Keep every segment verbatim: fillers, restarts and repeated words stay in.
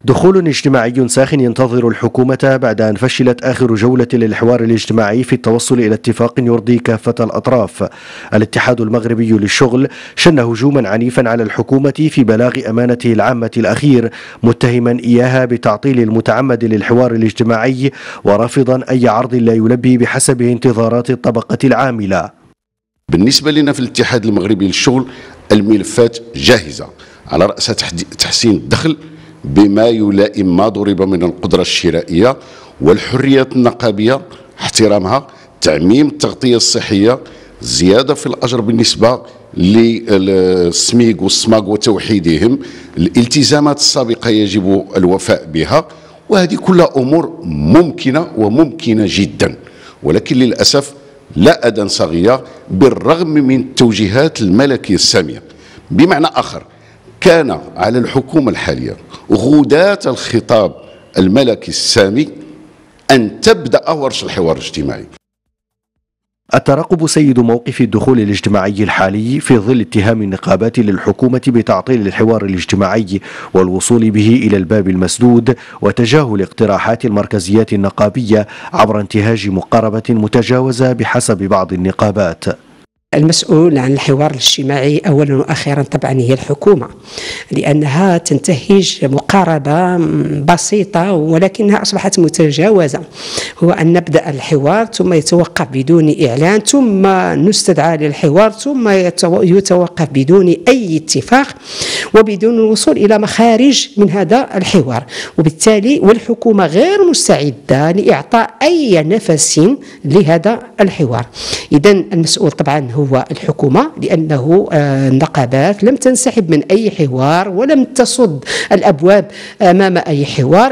دخول اجتماعي ساخن ينتظر الحكومة بعد أن فشلت آخر جولة للحوار الاجتماعي في التوصل إلى اتفاق يرضي كافة الأطراف. الاتحاد المغربي للشغل شن هجوما عنيفا على الحكومة في بلاغ أمانته العامة الأخير، متهما إياها بالتعطيل المتعمد للحوار الاجتماعي ورافضا أي عرض لا يلبي بحسب انتظارات الطبقة العاملة. بالنسبة لنا في الاتحاد المغربي للشغل الملفات جاهزة، على رأسها تحسين الدخل بما يلائم ما ضرب من القدرة الشرائية والحريات النقابية احترامها، تعميم التغطية الصحية، زيادة في الأجر بالنسبة للسميق والسماق وتوحيدهم، الالتزامات السابقة يجب الوفاء بها، وهذه كلها أمور ممكنة وممكنة جدا، ولكن للأسف لا أذان صاغية بالرغم من التوجيهات الملكية السامية. بمعنى آخر، كان على الحكومة الحالية غداة الخطاب الملكي السامي أن تبدأ ورش الحوار الاجتماعي. الترقب سيد موقف الدخول الاجتماعي الحالي في ظل اتهام النقابات للحكومة بتعطيل الحوار الاجتماعي والوصول به إلى الباب المسدود وتجاهل اقتراحات المركزيات النقابية عبر انتهاج مقاربة متجاوزة بحسب بعض النقابات. المسؤول عن الحوار الاجتماعي أولا وأخيرا طبعا هي الحكومة، لأنها تنتهج مقاربة بسيطة ولكنها أصبحت متجاوزة، هو أن نبدأ الحوار ثم يتوقف بدون إعلان، ثم نستدعى للحوار ثم يتوقف بدون أي اتفاق وبدون الوصول إلى مخارج من هذا الحوار، وبالتالي والحكومة غير مستعدة لإعطاء أي نفس لهذا الحوار. إذن المسؤول طبعا هو الحكومة، لأنه النقابات لم تنسحب من أي حوار ولم تصد الأبواب أمام أي حوار.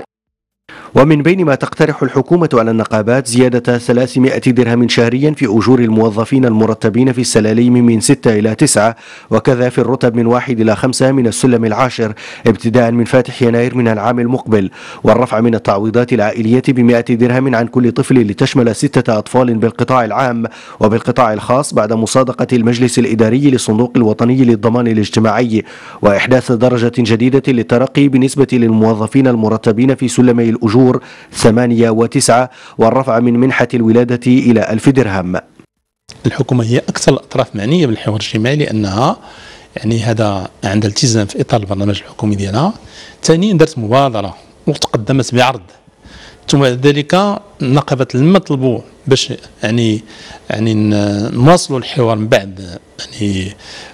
ومن بين ما تقترح الحكومة على النقابات زيادة ثلاثمائة درهم شهريا في أجور الموظفين المرتبين في السلاليم من ستة إلى تسعة، وكذا في الرتب من واحد إلى خمسة من السلم العاشر ابتداء من فاتح يناير من العام المقبل، والرفع من التعويضات العائلية بمائة درهم عن كل طفل لتشمل ستة أطفال بالقطاع العام وبالقطاع الخاص بعد مصادقة المجلس الإداري للصندوق الوطني للضمان الاجتماعي، وإحداث درجة جديدة للترقي بالنسبة للموظفين المرتبين في سلمي الأجور ثمانية وتسعة، والرفع من منحة الولادة إلى ألف درهم. الحكومة هي أكثر الأطراف معنية بالحوار الاجتماعي، لأنها يعني هذا عندها التزام في إطار البرنامج الحكومي ديالها. ثانيا درت مبادرة وتقدمت بعرض، ثم ذلك النقابات لما طلبوا باش يعني يعني نواصلوا الحوار من بعد يعني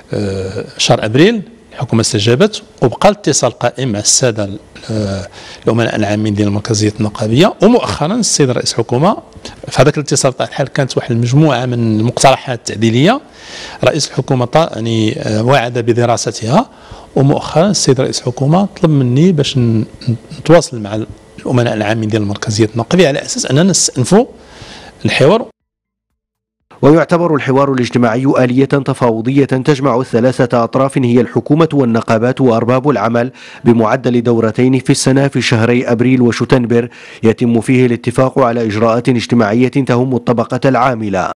شهر أبريل، الحكومة استجابت وبقى الاتصال قائم مع الساده الامناء العامين ديال المركزيه النقابيه. ومؤخرا السيد رئيس الحكومه في هذاك الاتصال تاع الحال كانت واحد المجموعه من المقترحات التعديليه، رئيس الحكومه يعني وعد بدراستها، ومؤخرا السيد رئيس الحكومه طلب مني باش نتواصل مع الامناء العامين ديال المركزيه النقابيه على اساس اننا نستأنفوا الحوار. ويعتبر الحوار الاجتماعي آلية تفاوضية تجمع الثلاثة أطراف هي الحكومة والنقابات وأرباب العمل بمعدل دورتين في السنة في شهري أبريل وشتنبر، يتم فيه الاتفاق على إجراءات اجتماعية تهم الطبقة العاملة.